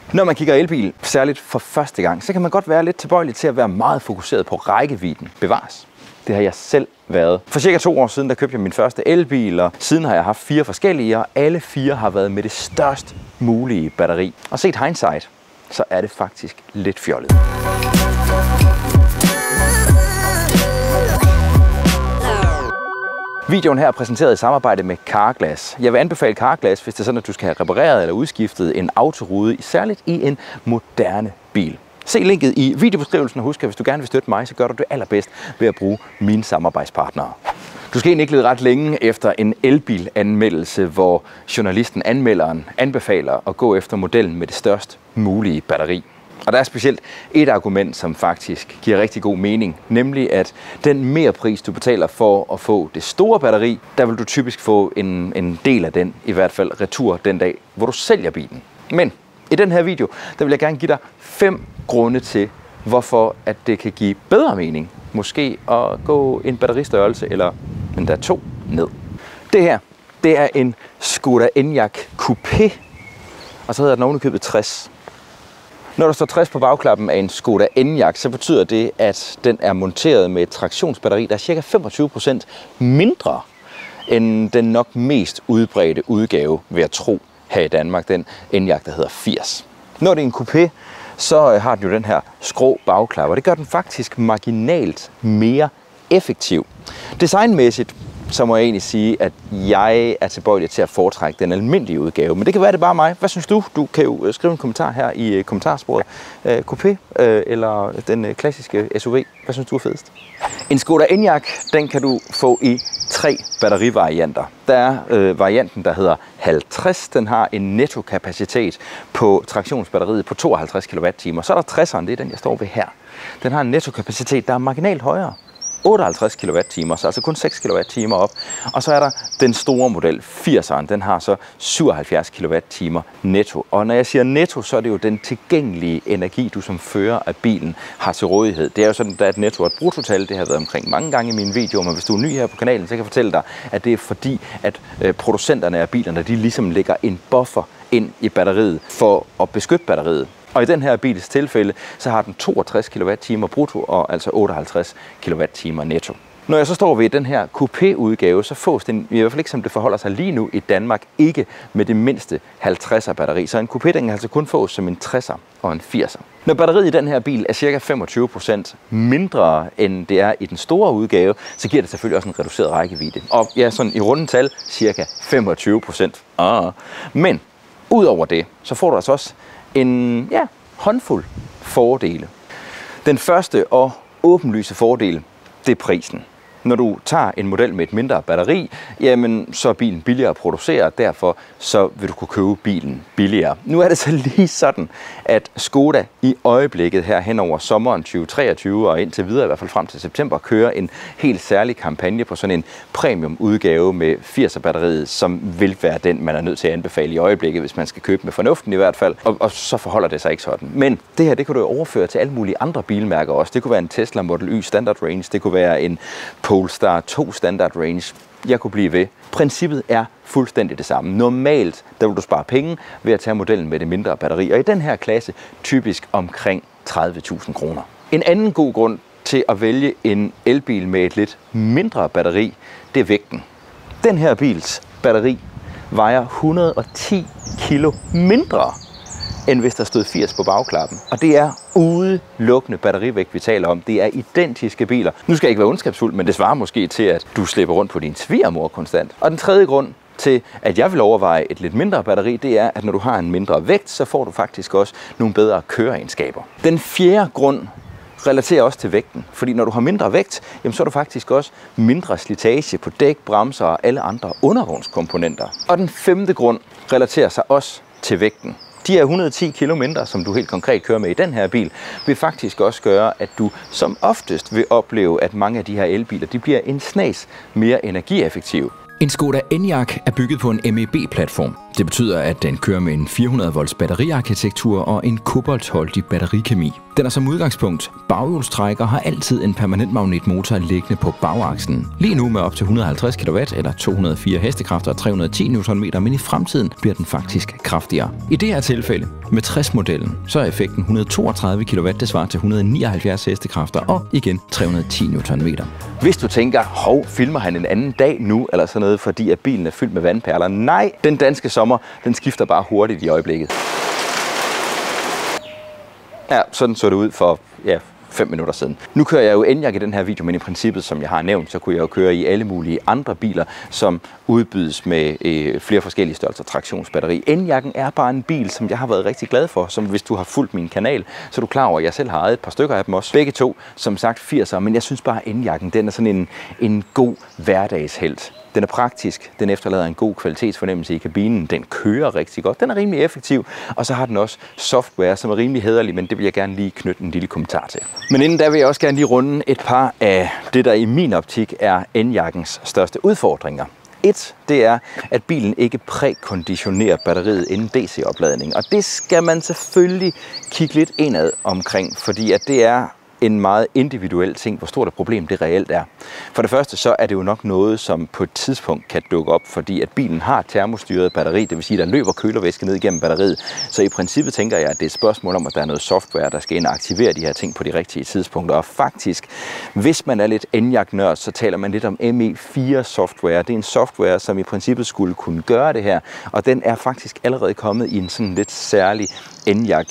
Når man kigger elbil, særligt for første gang, så kan man godt være lidt tilbøjelig til at være meget fokuseret på rækkevidden. Bevares. Det har jeg selv været. For cirka 2 år siden, der købte jeg min første elbil, og siden har jeg haft 4 forskellige, og alle 4 har været med det størst mulige batteri. Og set hindsight, så er det faktisk lidt fjollet. Videoen her er præsenteret i samarbejde med Carglass. Jeg vil anbefale Carglass, hvis det er sådan, at du skal have repareret eller udskiftet en autorude, særligt i en moderne bil. Se linket i videobeskrivelsen, og husk, at hvis du gerne vil støtte mig, så gør du det allerbedst ved at bruge mine samarbejdspartnere. Du skal egentlig ikke lede ret længe efter en elbilanmeldelse, hvor journalisten, anmelderen, anbefaler at gå efter modellen med det størst mulige batteri. Og der er specielt et argument, som faktisk giver rigtig god mening, nemlig at den merpris, du betaler for at få det store batteri, der vil du typisk få en del af den, i hvert fald retur den dag, hvor du sælger bilen. Men i den her video, der vil jeg gerne give dig 5 grunde til, hvorfor at det kan give bedre mening, måske at gå en batteristørrelse eller endda 2 ned. Det her, det er en Škoda Enyaq Coupé, og så hedder den ovenikøbet 60. Når der står 60 på bagklappen af en Škoda Enyaq, så betyder det, at den er monteret med et traktionsbatteri, der er ca. 25% mindre end den nok mest udbredte udgave, vil jeg tro, her i Danmark, den Enyaq, der hedder 80. Når det er en coupé, så har den jo den her skrå bagklap, og det gør den faktisk marginalt mere effektiv. Designmæssigt, så må jeg egentlig sige, at jeg er tilbøjelig til at foretrække den almindelige udgave. Men det kan være, det bare mig. Hvad synes du? Du kan jo skrive en kommentar her i kommentarsporet. Coupé eller den klassiske SUV. Hvad synes du er fedest? En Škoda Enyaq, den kan du få i 3 batterivarianter. Der er varianten, der hedder 50. Den har en nettokapacitet på traktionsbatteriet på 52 kWh. Så er der 60'eren, det er den, jeg står ved her. Den har en nettokapacitet, der er marginalt højere. 58 kWh, så altså kun 6 kWh op. Og så er der den store model, 80'eren, den har så 77 kWh netto. Og når jeg siger netto, så er det jo den tilgængelige energi, du som fører af bilen har til rådighed. Det er jo sådan, at der er et netto og et bruttotal, det har været omkring mange gange i mine videoer, men hvis du er ny her på kanalen, så kan jeg fortælle dig, at det er fordi, at producenterne af bilerne, de ligesom lægger en buffer ind i batteriet for at beskytte batteriet. Og i den her bils tilfælde, så har den 62 kWh brutto og altså 58 kWh netto. Når jeg så står ved den her coupé-udgave, så fås den, i hvert fald ikke som det forholder sig lige nu i Danmark, ikke med det mindste 50'er batteri. Så en coupé, den kan altså kun fås som en 60'er og en 80'er. Når batteriet i den her bil er ca. 25% mindre, end det er i den store udgave, så giver det selvfølgelig også en reduceret rækkevidde. Og ja, sådan i rundetal, ca. 25%. Men udover det, så får du altså også en håndfuld fordele. Den første og åbenlyse fordel, det er prisen. Når du tager en model med et mindre batteri, jamen, så er bilen billigere at producere, og derfor så vil du kunne købe bilen billigere. Nu er det så lige sådan, at Škoda i øjeblikket her hen over sommeren 2023 og indtil videre, i hvert fald frem til september, kører en helt særlig kampagne på sådan en premium udgave med 80'er batteriet, som vil være den, man er nødt til at anbefale i øjeblikket, hvis man skal købe med fornuften i hvert fald. Og så forholder det sig ikke sådan. Men det her, det kan du overføre til alle mulige andre bilmærker også. Det kunne være en Tesla Model Y Standard Range, det kunne være en Polestar 2 Standard Range. Jeg kunne blive ved. Princippet er fuldstændig det samme. Normalt, der vil du spare penge ved at tage modellen med det mindre batteri, og i den her klasse typisk omkring 30.000 kroner. En anden god grund til at vælge en elbil med et lidt mindre batteri, det er vægten. Den her bils batteri vejer 110 kilo mindre, end hvis der stod 80 på bagklappen. Og det er udelukkende batterivægt, vi taler om. Det er identiske biler. Nu skal jeg ikke være ondskabsfuld, men det svarer måske til, at du slipper rundt på din svigermor konstant. Og den tredje grund til, at jeg vil overveje et lidt mindre batteri, det er, at når du har en mindre vægt, så får du faktisk også nogle bedre køreegenskaber. Den fjerde grund relaterer også til vægten, fordi når du har mindre vægt, jamen, så er du faktisk også mindre slitage på dæk, bremser og alle andre undervognskomponenter. Og den femte grund relaterer sig også til vægten. De her 110 kilo mindre, som du helt konkret kører med i den her bil, vil faktisk også gøre, at du som oftest vil opleve, at mange af de her elbiler, de bliver en snas mere energieffektive. En Škoda Enyaq er bygget på en MEB-platform. Det betyder, at den kører med en 400 volts batteriarkitektur og en koboltholdig batterikemi. Den er som udgangspunkt baghjulstrækker og har altid en permanent magnetmotor liggende på bagaksen. Lige nu med op til 150 kW eller 204 hestekræfter og 310 Nm, men i fremtiden bliver den faktisk kraftigere. I det her tilfælde med 60-modellen, så er effekten 132 kW, det svarer til 179 hestekræfter og igen 310 Nm. Hvis du tænker, filmer han en anden dag nu, eller sådan noget, fordi at bilen er fyldt med vandperler? Nej, den danske sommer, den skifter bare hurtigt i øjeblikket. Ja, sådan så det ud for 5 minutter siden. Nu kører jeg jo Enyaq i den her video, men i princippet, som jeg har nævnt, så kunne jeg jo køre i alle mulige andre biler, som udbydes med flere forskellige størrelser traktionsbatteri. Enyaq'en er bare en bil, som jeg har været rigtig glad for, som hvis du har fulgt min kanal, så er du klar over, at jeg selv har ejet et par stykker af dem også. Begge to, som sagt 80'er, men jeg synes bare, at Enyaq'en, den er sådan en god hverdagshelt. Den er praktisk, den efterlader en god kvalitetsfornemmelse i kabinen, den kører rigtig godt, den er rimelig effektiv, og så har den også software, som er rimelig hæderlig, men det vil jeg gerne lige knytte en lille kommentar til. Men inden da vil jeg også gerne lige runde et par af det, der i min optik er Enyaq'ens største udfordringer. Det er, at bilen ikke prækonditionerer batteriet inden DC-opladning, og det skal man selvfølgelig kigge lidt indad omkring, fordi at det er en meget individuel ting, hvor stort et problem det reelt er. For det første, så er det jo nok noget, som på et tidspunkt kan dukke op, fordi at bilen har termostyret batteri, det vil sige, at der løber kølervæske ned igennem batteriet. Så i princippet tænker jeg, at det er et spørgsmål om, at der er noget software, der skal ind og aktivere de her ting på de rigtige tidspunkter. Og faktisk, hvis man er lidt Enyaq-nørd, så taler man lidt om ME4-software. Det er en software, som i princippet skulle kunne gøre det her, og den er faktisk allerede kommet i en sådan lidt særlig Enyaq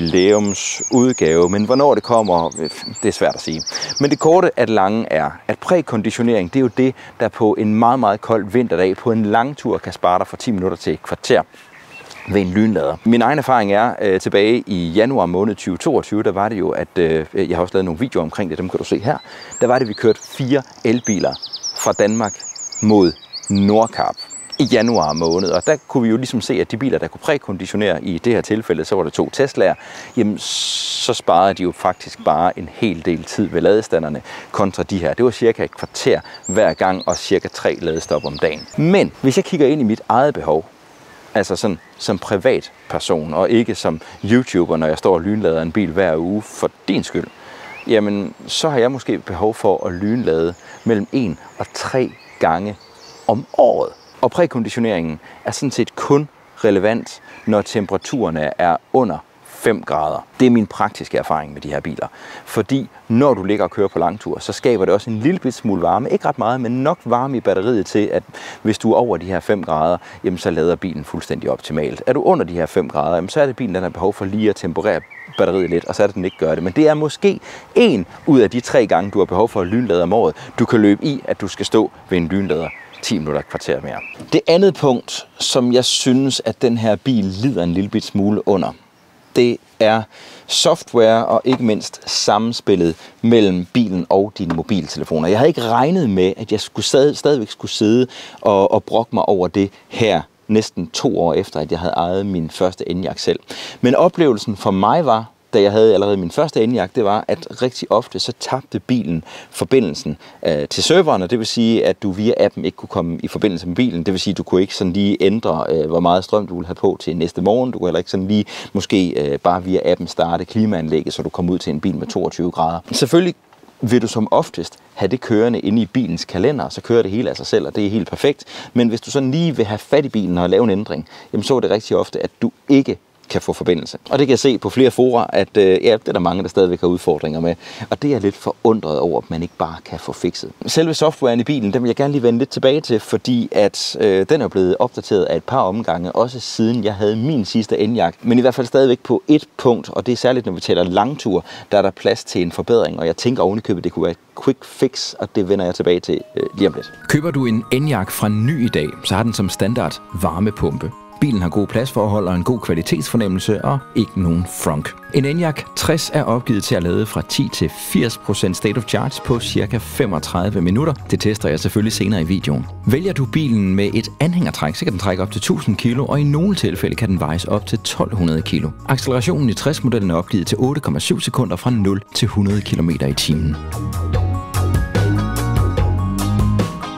jubilæumsudgave, men hvornår det kommer, det er svært at sige. Men det korte af det lange er, at prækonditionering, det er jo det, der på en meget, meget kold vinterdag på en lang tur kan spare dig fra 10 minutter til et kvarter ved en lynlader. Min egen erfaring er, tilbage i januar måned 2022, der var det jo, at jeg har også lavet nogle videoer omkring det, dem kan du se her. Der var det, vi kørte 4 elbiler fra Danmark mod Nordkap i januar måned, og der kunne vi jo ligesom se, at de biler, der kunne prækonditionere i det her tilfælde, så var der 2 Tesla'er, jamen så sparede de jo faktisk bare en hel del tid ved ladestanderne kontra de her. Det var cirka et kvarter hver gang og cirka 3 ladestop om dagen. Men hvis jeg kigger ind i mit eget behov, altså sådan som privatperson og ikke som YouTuber, når jeg står og lynlader en bil hver uge for din skyld, jamen så har jeg måske behov for at lynlade mellem 1 og 3 gange om året. Og prækonditioneringen er sådan set kun relevant, når temperaturerne er under 5 grader. Det er min praktiske erfaring med de her biler. Fordi når du ligger og kører på langtur, så skaber det også en lille smule varme. Ikke ret meget, men nok varme i batteriet til, at hvis du er over de her 5 grader, jamen så lader bilen fuldstændig optimalt. Er du under de her 5 grader, jamen så er det bilen, der har behov for lige at temperere batteriet lidt, og så er det, den ikke gør det. Men det er måske 1 ud af de 3 gange, du har behov for at lynlade om året, du kan løbe i, at du skal stå ved en lynlader 10 minutter, kvarter mere. Det andet punkt, som jeg synes, at den her bil lider en lille smule under, det er software og ikke mindst samspillet mellem bilen og dine mobiltelefoner. Jeg havde ikke regnet med, at jeg stadigvæk skulle sidde og brokke mig over det her næsten 2 år efter, at jeg havde ejet min første Enyaq selv. Men oplevelsen for mig var, da jeg havde allerede min første Enyaq, det var, at rigtig ofte så tabte bilen forbindelsen til serveren, og det vil sige, at du via appen ikke kunne komme i forbindelse med bilen. Det vil sige, at du kunne ikke sådan lige ændre, hvor meget strøm du ville have på til næste morgen. Du kunne heller ikke sådan lige måske bare via appen starte klimaanlægget, så du kom ud til en bil med 22 grader. Selvfølgelig vil du som oftest have det kørende inde i bilens kalender, så kører det hele af sig selv, og det er helt perfekt. Men hvis du sådan lige vil have fat i bilen og lave en ændring, jamen så er det rigtig ofte, at du ikke kan få forbindelse. Og det kan jeg se på flere fora, at det er der mange, der stadigvæk har udfordringer med. Og det er lidt forundret over, at man ikke bare kan få fikset. Selve softwaren i bilen, den vil jeg gerne lige vende lidt tilbage til, fordi at den er blevet opdateret af et par omgange, også siden jeg havde min sidste Enyaq. Men i hvert fald stadigvæk på et punkt, og det er særligt, når vi taler langtur, der er der plads til en forbedring, og jeg tænker ovenikøbet, det kunne være et quick fix, og det vender jeg tilbage til lige om lidt. Køber du en Enyaq fra ny i dag, så har den som standard varmepumpe. Bilen har god pladsforhold og en god kvalitetsfornemmelse og ikke nogen frunk. En Enyaq 60 er opgivet til at lade fra 10 til 80% state of charge på cirka 35 minutter. Det tester jeg selvfølgelig senere i videoen. Vælger du bilen med et anhængertræk, så kan den trække op til 1000 kg, og i nogle tilfælde kan den vejes op til 1200 kg. Accelerationen i 60-modellen er opgivet til 8,7 sekunder fra 0 til 100 km i timen.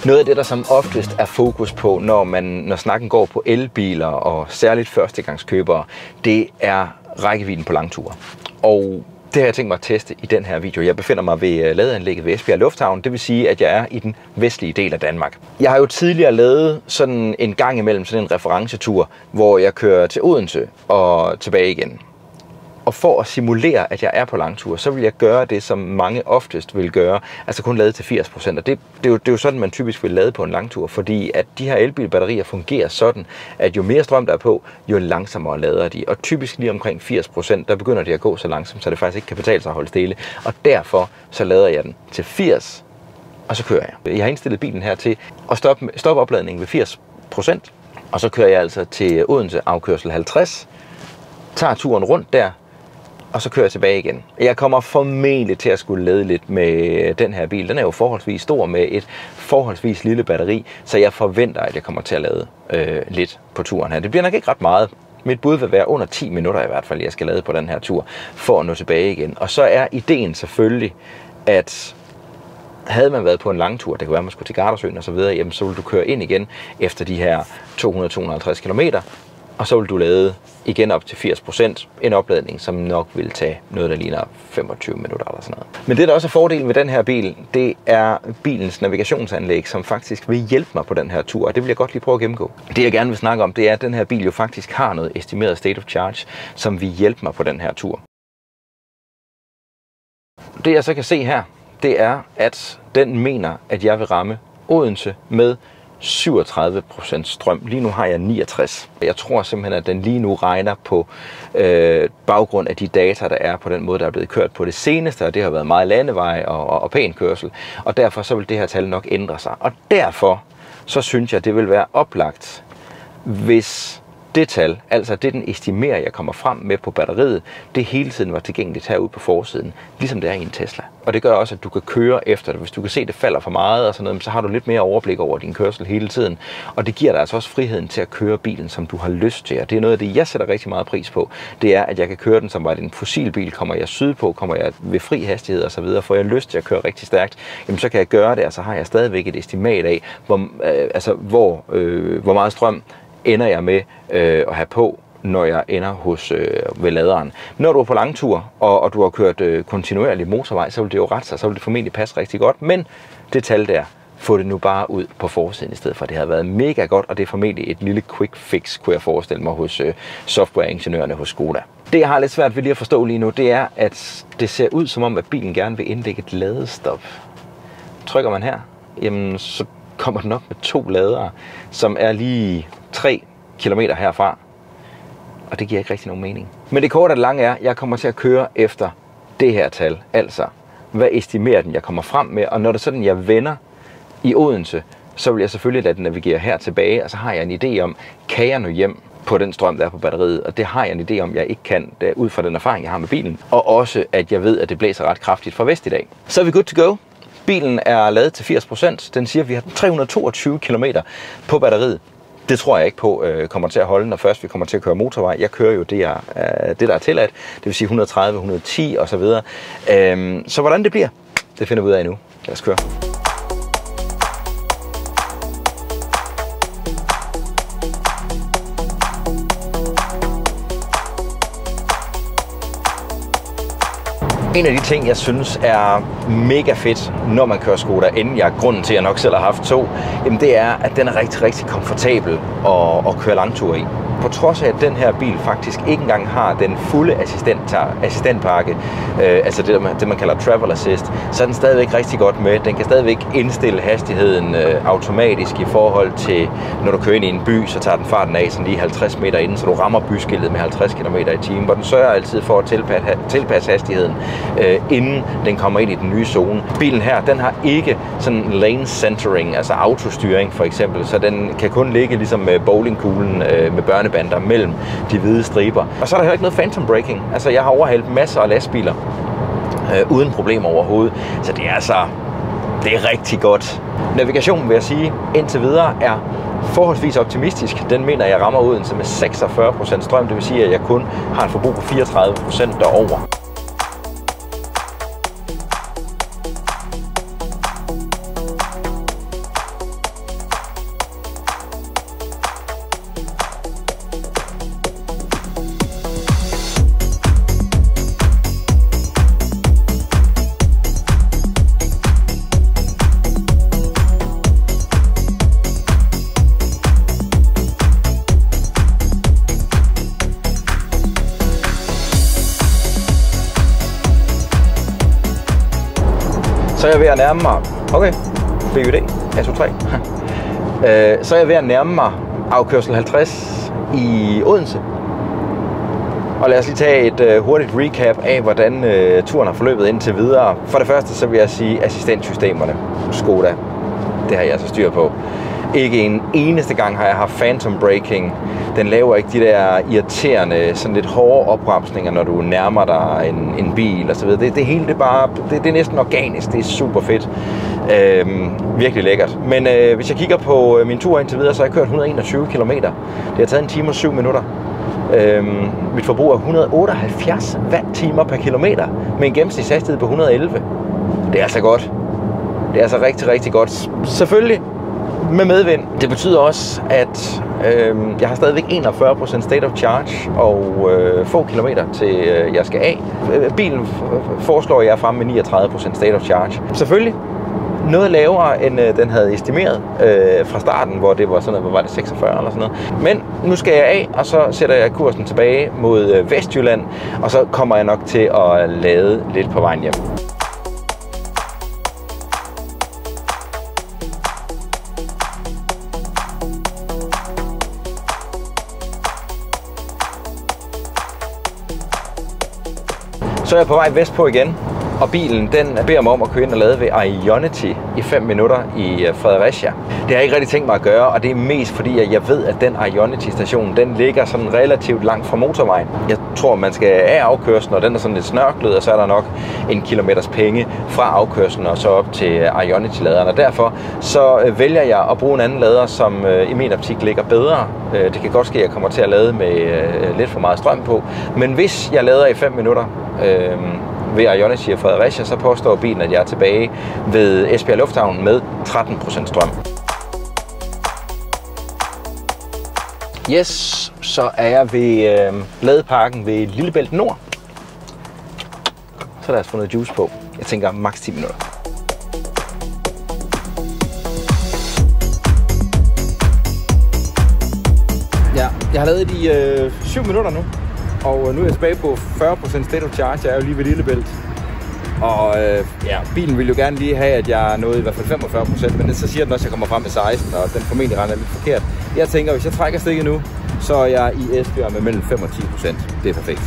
Noget af det, der som oftest er fokus på, når snakken går på elbiler og særligt førstegangskøbere, det er rækkevidden på langture. Og det har jeg tænkt mig at teste i den her video. Jeg befinder mig ved ladeanlægget ved Esbjerg Lufthavn, det vil sige, at jeg er i den vestlige del af Danmark. Jeg har jo tidligere lavet sådan en gang imellem sådan en referencetur, hvor jeg kører til Odense og tilbage igen. Og for at simulere, at jeg er på langtur, så vil jeg gøre det, som mange oftest vil gøre, altså kun lade til 80%. Og det er jo sådan, man typisk vil lade på en langtur, fordi at de her elbilbatterier fungerer sådan, at jo mere strøm der er på, jo langsommere lader de. Og typisk lige omkring 80%, der begynder de at gå så langsomt, så det faktisk ikke kan betale sig at holde stille. Og derfor så lader jeg den til 80, og så kører jeg. Jeg har indstillet bilen her til at stoppe opladningen ved 80%, og så kører jeg altså til Odense afkørsel 50, tager turen rundt der, og så kører jeg tilbage igen. Jeg kommer formentlig til at skulle lade lidt med den her bil. Den er jo forholdsvis stor med et forholdsvis lille batteri, så jeg forventer, at jeg kommer til at lade lidt på turen her. Det bliver nok ikke ret meget. Mit bud vil være under 10 minutter i hvert fald, jeg skal lade på den her tur, for at nå tilbage igen. Og så er ideen selvfølgelig, at havde man været på en lang tur, det kan være, man skulle til Gardasøen og så videre, jamen, så vil du køre ind igen efter de her 200-250 km, og så vil du lade igen op til 80%, en opladning, som nok vil tage noget, der ligner 25 minutter eller sådan noget. Men det, der også er fordelen ved den her bil, det er bilens navigationsanlæg, som faktisk vil hjælpe mig på den her tur, og det vil jeg godt lige prøve at gennemgå. Det, jeg gerne vil snakke om, det er, at den her bil jo faktisk har noget estimeret state of charge, som vil hjælpe mig på den her tur. Det, jeg så kan se her, det er, at den mener, at jeg vil ramme Odense med 37% strøm. Lige nu har jeg 69. Jeg tror simpelthen, at den lige nu regner på baggrund af de data, der er på den måde, der er blevet kørt på det seneste, og det har været meget landevej og pæn kørsel, og derfor så vil det her tal nok ændre sig. Og derfor så synes jeg, det vil være oplagt, hvis det tal, altså det den estimerer, jeg kommer frem med på batteriet, det hele tiden var tilgængeligt herude på forsiden, ligesom det er i en Tesla. Og det gør også, at du kan køre efter det. Hvis du kan se, at det falder for meget og sådan noget, så har du lidt mere overblik over din kørsel hele tiden. Og det giver dig altså også friheden til at køre bilen, som du har lyst til. Og det er noget af det, jeg sætter rigtig meget pris på. Det er, at jeg kan køre den, som var det en fossilbil. Kommer jeg sydpå, kommer jeg ved fri hastighed og så videre, får jeg lyst til at køre rigtig stærkt, jamen så kan jeg gøre det, og så har jeg stadigvæk et estimat af, hvor meget strøm ender jeg med at have på, når jeg ender ved laderen. Når du er på langtur, og du har kørt kontinuerligt motorvej, så vil det jo rette sig, så vil det formentlig passe rigtig godt, men det tal der, få det nu bare ud på forsiden i stedet for. Det har været mega godt, og det er formentlig et lille quick fix, kunne jeg forestille mig, hos softwareingeniørerne hos Skoda. Det, jeg har lidt svært ved lige at forstå lige nu, det er, at det ser ud som om, at bilen gerne vil indlægge et ladestop. Trykker man her, jamen så kommer den op med 2 ladere, som er lige 3 kilometer herfra. Og det giver ikke rigtig nogen mening. Men det korte og det lange er, at jeg kommer til at køre efter det her tal. Altså, hvad estimerer den, jeg kommer frem med? Og når det er sådan, jeg vender i Odense, så vil jeg selvfølgelig lade den navigere her tilbage. Og så har jeg en idé om, kan jeg nå hjem på den strøm, der er på batteriet? Og det har jeg en idé om, jeg ikke kan, ud fra den erfaring, jeg har med bilen. Og også, at jeg ved, at det blæser ret kraftigt fra vest i dag. Så er vi good to go. Bilen er ladet til 80%. Den siger, at vi har 322 km på batteriet. Det tror jeg ikke på kommer til at holde, når først vi kommer til at køre motorvej. Jeg kører jo det, der er tilladt, det vil sige 130, 110 osv. Så hvordan det bliver, det finder vi ud af nu. Lad os køre. En af de ting, jeg synes er mega fedt, når man kører Skoda, inden jeg grunden til, at jeg nok selv har haft 2, jamen det er, at den er rigtig, rigtig komfortabel at køre langtur i. På trods af, at den her bil faktisk ikke engang har den fulde assistentpakke, altså det man kalder Travel Assist, så er den stadigvæk rigtig godt med. Den kan stadigvæk indstille hastigheden automatisk i forhold til, når du kører ind i en by, så tager den farten af sådan lige 50 meter inden, så du rammer byskiltet med 50 km/t, hvor den sørger altid for at tilpasse hastigheden, inden den kommer ind i den nye zone. Bilen her, den har ikke sådan lane centering, altså autostyring for eksempel, så den kan kun ligge ligesom med bowlingkuglen med børnebander mellem de hvide striber. Og så er der heller ikke noget phantom braking. Altså jeg har overhalet masser af lastbiler uden problemer overhovedet, så det er rigtig godt. Navigationen, vil jeg sige, indtil videre er forholdsvis optimistisk. Den mener jeg rammer Odense med 46% strøm, det vil sige, at jeg kun har et forbrug på 34% derover. Så er jeg ved at nærme mig... Okay, BUD, S23. Så er jeg ved at nærme mig afkørsel 50 i Odense. Og lad os lige tage et hurtigt recap af, hvordan turen har forløbet indtil videre. For det første, så vil jeg sige assistentsystemerne. Skoda, det har jeg altså styr på. Ikke en eneste gang har jeg haft phantom braking. Den laver ikke de der irriterende, sådan lidt hårde opbremsninger, når du nærmer dig en bil og så videre. Det hele, det er næsten organisk. Det er super fedt. Virkelig lækkert. Men hvis jeg kigger på min tur indtil videre, så har jeg kørt 121 km. Det har taget 1 time og 7 minutter. Mit forbrug er 178 watt-timer per kilometer med en gennemsnitshastighed på 111. Det er altså godt. Det er altså rigtig, rigtig godt. Selvfølgelig med medvind. Det betyder også, at jeg har stadigvæk 41% state of charge og få kilometer til jeg skal af. Bilen foreslår jeg frem med 39% state of charge. Selvfølgelig noget lavere, end den havde estimeret fra starten, hvor det var sådan noget, hvor var det 46 eller sådan noget. Men nu skal jeg af, og så sætter jeg kursen tilbage mod Vestjylland, og så kommer jeg nok til at lade lidt på vejen hjem. Så er jeg på vej vestpå igen, og bilen den beder mig om at køre ind og lade ved Ionity i 5 minutter i Fredericia. Det har jeg ikke rigtig tænkt mig at gøre, og det er mest fordi, at jeg ved, at den Ionity-station, den ligger sådan relativt langt fra motorvejen. Jeg tror, man skal af afkørslen, og den er sådan lidt snørklet, og så er der nok 1 kilometers penge fra afkørslen og så op til Ionity-laderen. Og derfor så vælger jeg at bruge en anden lader, som i min optik ligger bedre. Det kan godt ske, at jeg kommer til at lade med lidt for meget strøm på, men hvis jeg lader i 5 minutter, ved Ionity og Fredericia, så påstår bilen, at jeg er tilbage ved Esbjerg Lufthavn med 13% strøm. Yes, så er jeg ved ladeparken ved Lillebælt Nord. Så lad os få noget juice på. Jeg tænker maks 10 minutter. Ja, jeg har ladet i 7 minutter nu. Og nu er jeg tilbage på 40% state of charge. Jeg er jo lige ved Lillebælt. Og bilen vil jo gerne lige have, at jeg nåede i hvert fald 45%, men så siger den også, at jeg kommer frem med 16, og den formentlig regner lidt forkert. Jeg tænker, hvis jeg trækker stikket nu, så er jeg i Esbjerg med mellem 5 og 10%. Det er perfekt.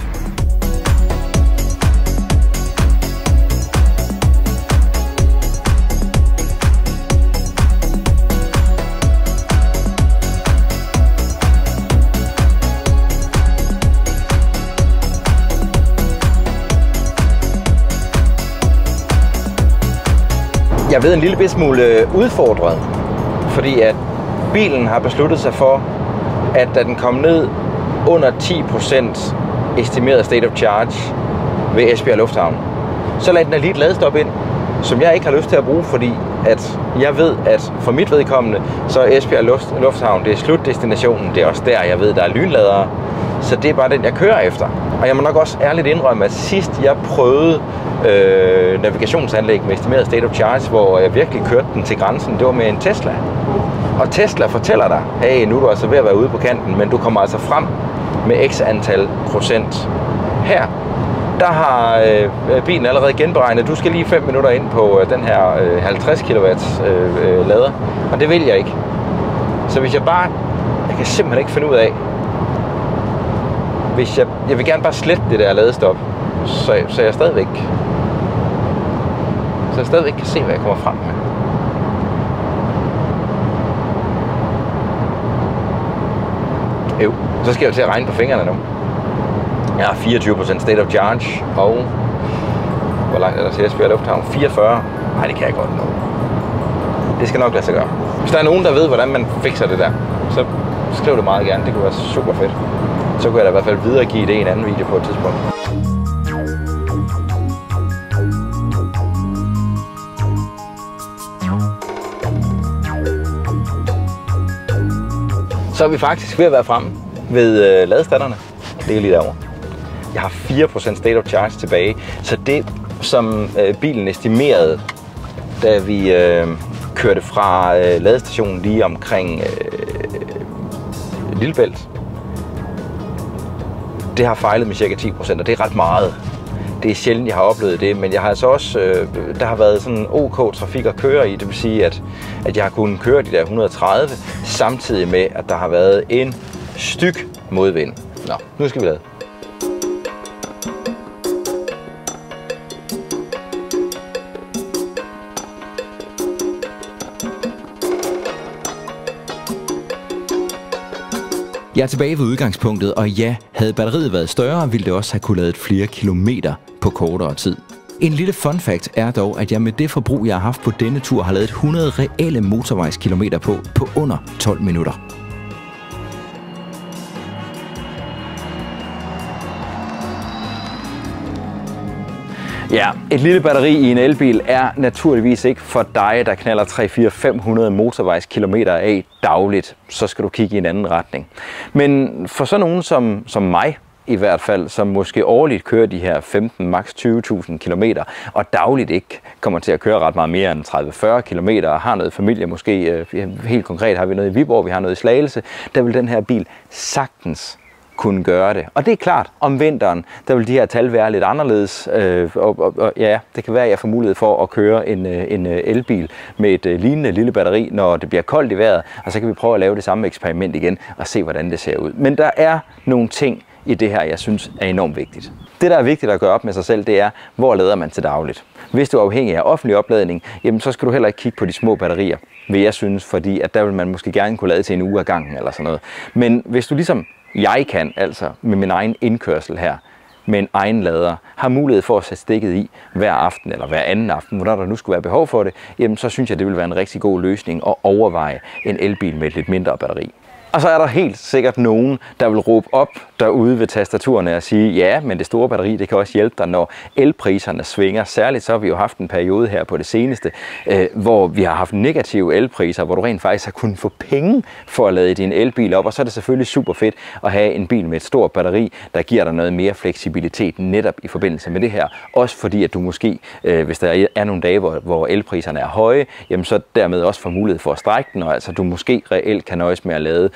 Jeg ved en lille smule udfordret, fordi at bilen har besluttet sig for, at da den kom ned under 10% estimeret state of charge ved Esbjerg Lufthavn, så lagde den lige et ladestop ind, som jeg ikke har lyst til at bruge, fordi at jeg ved, at for mit vedkommende, så er Esbjerg Lufthavn, det er slutdestinationen, det er også der, jeg ved, der er lynladere, så det er bare den, jeg kører efter. Og jeg må nok også ærligt indrømme, at sidst jeg prøvede navigationsanlæg med estimeret state of charge, hvor jeg virkelig kørte den til grænsen, det var med en Tesla. Og Tesla fortæller dig, hey, nu er du altså ved at være ude på kanten, men du kommer altså frem med x antal procent. Her, der har bilen allerede genberegnet, du skal lige 5 minutter ind på den her 50 kW lader, og det vil jeg ikke. Så hvis jeg kan simpelthen ikke finde ud af, hvis jeg vil gerne bare slette det der ladestop, så jeg stadigvæk kan se, hvad jeg kommer frem med. Jo, så skal jeg jo til at regne på fingrene nu. Jeg har 24% state of charge, og hvor langt er der til Esbjerg Lufthavn? 44. Nej, det kan jeg godt nå. Det skal nok lade sig gøre. Hvis der er nogen, der ved, hvordan man fikser det der, så skriv det meget gerne. Det kunne være super fedt. Så kunne jeg da i hvert fald videregive det i en anden video på et tidspunkt. Så er vi faktisk ved at være fremme ved ladestanderne. Det ligger lige derovre. Jeg har 4% state of charge tilbage, så det som bilen estimerede, da vi kørte fra ladestationen lige omkring Lillebælt, det har fejlet med cirka 10%, og det er ret meget. Det er sjældent, jeg har oplevet det, men jeg har altså også, der har været sådan OK trafik at køre i. Det vil sige, at jeg har kunnet køre de der 130, samtidig med, at der har været en styk modvind. Nå, nu skal vi lade. Jeg er tilbage ved udgangspunktet, og ja, havde batteriet været større, ville det også have kunne ladet flere kilometer på kortere tid. En lille fun fact er dog, at jeg med det forbrug, jeg har haft på denne tur, har ladet 100 reelle motorvejskilometer på under 12 minutter. Ja, et lille batteri i en elbil er naturligvis ikke for dig, der knalder 300-500 motorvejskilometer af dagligt. Så skal du kigge i en anden retning. Men for sådan nogen som mig, i hvert fald, som måske årligt kører de her 15, maks 20.000 kilometer, og dagligt ikke kommer til at køre ret meget mere end 30-40 kilometer, og har noget familie, måske helt konkret har vi noget i Viborg, vi har noget i Slagelse, der vil den her bil sagtens kunne gøre det. Og det er klart, om vinteren, der vil de her tal være lidt anderledes, og ja, det kan være, at jeg får mulighed for at køre en elbil med et lignende lille batteri, når det bliver koldt i vejret, og så kan vi prøve at lave det samme eksperiment igen, og se, hvordan det ser ud. Men der er nogle ting i det her, jeg synes er enormt vigtigt. Det, der er vigtigt at gøre op med sig selv, det er, hvor lader man til dagligt. Hvis du er afhængig af offentlig opladning, jamen så skal du heller ikke kigge på de små batterier, vil jeg synes, fordi at der vil man måske gerne kunne lade til en uge ad gangen eller sådan noget. Men hvis du ligesom jeg kan, altså med min egen indkørsel her, med en egen lader, har mulighed for at sætte stikket i hver aften eller hver anden aften, hvornår der nu skulle være behov for det, jamen så synes jeg, det vil være en rigtig god løsning at overveje en elbil med et lidt mindre batteri. Og så er der helt sikkert nogen, der vil råbe op derude ved tastaturerne og sige, ja, men det store batteri, det kan også hjælpe dig, når elpriserne svinger. Særligt så har vi jo haft en periode her på det seneste, hvor vi har haft negative elpriser, hvor du rent faktisk har kunnet få penge for at lade din elbil op. Og så er det selvfølgelig super fedt at have en bil med et stort batteri, der giver dig noget mere fleksibilitet netop i forbindelse med det her. Også fordi, at du måske, hvis der er nogle dage, hvor elpriserne er høje, jamen så dermed også får mulighed for at strække den, og altså du måske reelt kan nøjes med at lade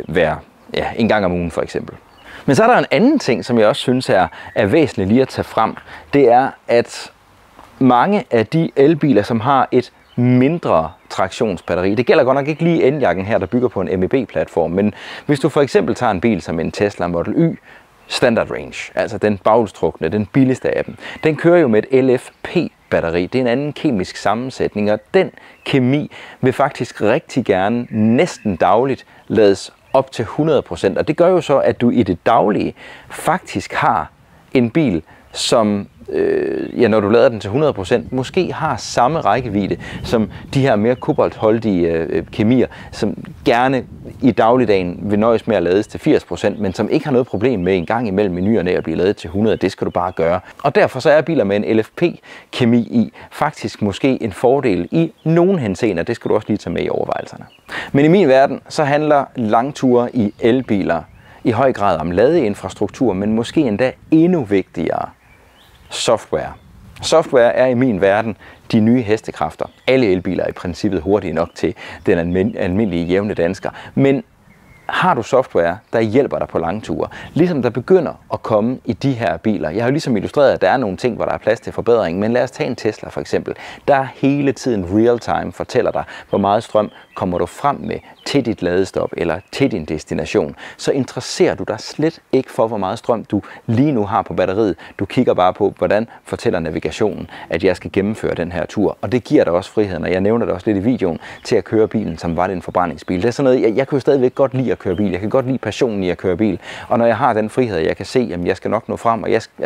en gang om ugen for eksempel. Men så er der en anden ting, som jeg også synes er væsentligt lige at tage frem. Det er, at mange af de elbiler, som har et mindre traktionsbatteri, det gælder godt nok ikke lige Enyaq'en her, der bygger på en MEB-platform, men hvis du for eksempel tager en bil som en Tesla Model Y Standard Range, altså den baghjulstrukne, den billigste af dem, den kører jo med et LFP-batteri. Det er en anden kemisk sammensætning, og den kemi vil faktisk rigtig gerne næsten dagligt lades op til 100%. Og det gør jo så, at du i det daglige faktisk har en bil, som når du lader den til 100%, måske har samme rækkevidde som de her mere koboltholdige kemier, som gerne i dagligdagen vil nøjes med at lades til 80%, men som ikke har noget problem med en gang imellem i ny og næ at blive ladet til 100. Det skal du bare gøre. Og derfor så er biler med en LFP-kemi i faktisk måske en fordel i nogle henseender. Det skal du også lige tage med i overvejelserne. Men i min verden, så handler langture i elbiler i høj grad om ladeinfrastruktur, men måske endda endnu vigtigere software. Software er i min verden de nye hestekræfter. Alle elbiler er i princippet hurtige nok til den almindelige jævne dansker. Men har du software, der hjælper dig på langture, ligesom der begynder at komme i de her biler. Jeg har jo ligesom illustreret, at der er nogle ting, hvor der er plads til forbedring, men lad os tage en Tesla for eksempel. Der hele tiden real-time fortæller dig, hvor meget strøm kommer du frem med til dit ladestop eller til din destination. Så interesserer du dig slet ikke for, hvor meget strøm du lige nu har på batteriet. Du kigger bare på, hvordan fortæller navigationen, at jeg skal gennemføre den her tur. Og det giver dig også friheden, og jeg nævner det også lidt i videoen, til at køre bilen, som var det en forbrændingsbil. Det er sådan noget, jeg kan jo stadigvæk godt lide at køre bil. Jeg kan godt lide passionen i at køre bil. Og når jeg har den frihed, jeg kan se, at jeg skal nok nå frem,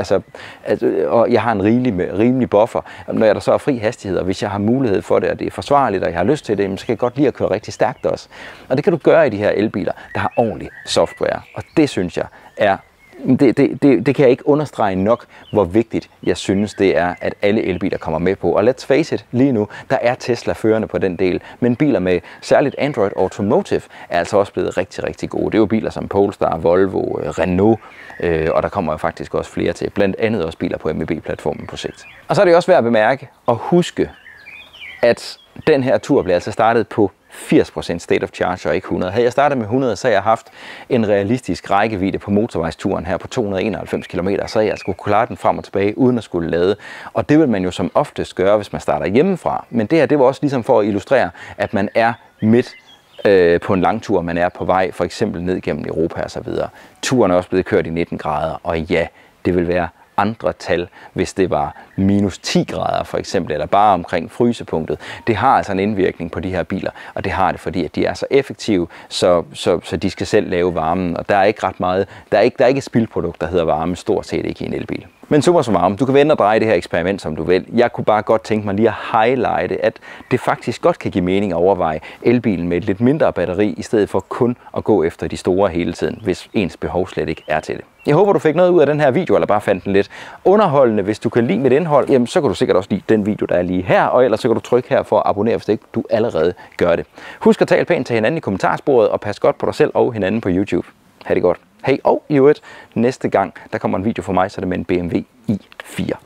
og jeg har en rimelig buffer, når jeg der så er fri hastighed, og hvis jeg har mulighed for det, og det er forsvarligt, og jeg har lyst til det, så kan jeg godt lide at køre rigtig stærkt også. Og det kan du gøre i de her elbiler, der har ordentlig software. Og det synes jeg er, det kan jeg ikke understrege nok, hvor vigtigt jeg synes det er, at alle elbiler kommer med på. Og let's face it, lige nu, der er Tesla førende på den del, men biler med særligt Android Automotive er altså også blevet rigtig, rigtig gode. Det er jo biler som Polestar, Volvo, Renault, og der kommer jo faktisk også flere til, blandt andet også biler på MEB-platformen på sigt. Og så er det også værd at bemærke og huske, at den her tur bliver altså startet på 80% state of charge og ikke 100. Havde jeg startet med 100, så havde jeg haft en realistisk rækkevidde på motorvejsturen her på 291 km, så jeg skulle klare den frem og tilbage uden at skulle lade. Og det vil man jo som oftest gøre, hvis man starter hjemmefra. Men det her, det var også ligesom for at illustrere, at man er midt på en lang tur, man er på vej, for eksempel ned gennem Europa og så videre. Turen er også blevet kørt i 19 grader, og ja, det vil være andre tal, hvis det var minus 10 grader for eksempel, eller bare omkring frysepunktet. Det har altså en indvirkning på de her biler, og det har det, fordi at de er så effektive, så de skal selv lave varmen, og der er ikke ret meget, der er ikke et spildprodukt, der hedder varme, stort set ikke i en elbil. Men summa summarum, du kan vende og dreje det her eksperiment, som du vil. Jeg kunne bare godt tænke mig lige at highlighte, at det faktisk godt kan give mening at overveje elbilen med et lidt mindre batteri, i stedet for kun at gå efter de store hele tiden, hvis ens behov slet ikke er til det. Jeg håber, du fik noget ud af den her video, eller bare fandt den lidt underholdende. Hvis du kan lide mit indhold, jamen, så kan du sikkert også lide den video, der er lige her, og ellers så kan du trykke her for at abonnere, hvis ikke du allerede gør det. Husk at tale pænt til hinanden i kommentarsporet, og pas godt på dig selv og hinanden på YouTube. Ha' det godt. Hej, og i øvrigt, næste gang, der kommer en video fra mig, så er det med en BMW i4.